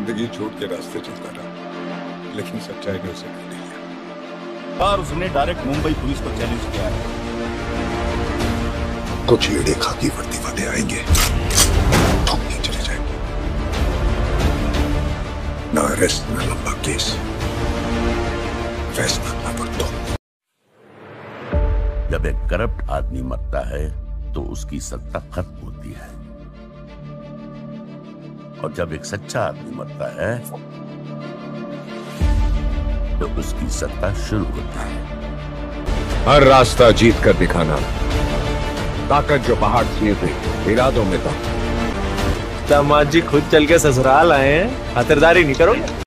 जिंदगी झूठ के रास्ते चलता रहा, लेकिन सच्चाई ने उसे खरीद लिया। और उसने डायरेक्ट मुंबई पुलिस को चैलेंज किया है। कुछ लीडे खाकी वर्दी वाले आएंगे, हम नहीं चले जाएंगे। ना अरेस्ट, ना लंबा केस, फैसला ना बरतो। जब एक करप्ट आदमी मरता है तो उसकी सत्ता खत्म होती है, और जब एक सच्चा आदमी मरता है तो उसकी सत्ता शुरू होती है। हर रास्ता जीत कर दिखाना, ताकत जो पहाड़ किए थे इरादों में था। दामाद जी खुद चल के ससुराल आए हैं, खातिरदारी नहीं करोगे?